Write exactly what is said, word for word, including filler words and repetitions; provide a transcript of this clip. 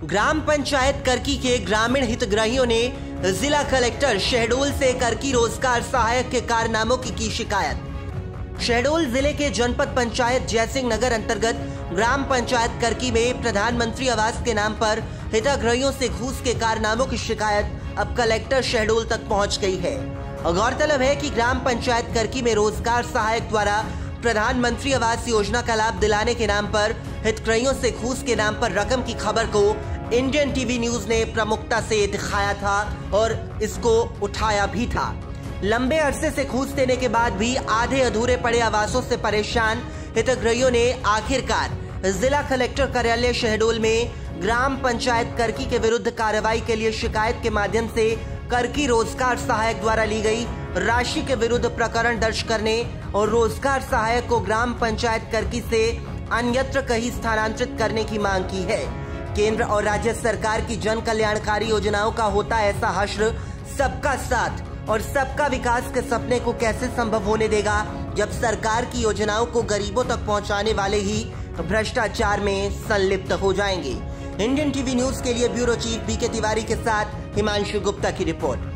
ग्राम पंचायत करकी के ग्रामीण हितग्राहियों ने जिला कलेक्टर शहडोल से करकी रोजगार सहायक के कारनामों की की शिकायत। शहडोल जिले के जनपद पंचायत जयसिंह नगर अंतर्गत ग्राम पंचायत करकी में प्रधानमंत्री आवास के नाम पर हितग्राहियों से घूस के कारनामों की शिकायत अब कलेक्टर शहडोल तक पहुंच गई है। गौरतलब है कि ग्राम पंचायत करकी में रोजगार सहायक द्वारा प्रधानमंत्री आवास योजना का लाभ दिलाने के नाम पर हितग्राहियों से घूस के नाम पर रकम की खबर को इंडियन टीवी न्यूज ने प्रमुखता से दिखाया था और इसको उठाया भी था। लंबे अरसे से घूस देने के बाद भी आधे अधूरे पड़े आवासों से परेशान हितग्राहियों ने आखिरकार जिला कलेक्टर कार्यालय शहडोल में ग्राम पंचायत करकी के विरुद्ध कार्रवाई के लिए शिकायत के माध्यम से करकी रोजगार सहायक द्वारा ली गई राशि के विरुद्ध प्रकरण दर्ज करने और रोजगार सहायक को ग्राम पंचायत करकी से अन्यत्र कहीं स्थानांतरित करने की मांग की है। केंद्र और राज्य सरकार की जन कल्याणकारी योजनाओं का होता ऐसा हश्र सबका साथ और सबका विकास के सपने को कैसे संभव होने देगा जब सरकार की योजनाओं को गरीबों तक पहुंचाने वाले ही भ्रष्टाचार में संलिप्त हो जाएंगे। इंडियन टीवी न्यूज के लिए ब्यूरो चीफ बी के तिवारी के साथ हिमांशु गुप्ता की रिपोर्ट।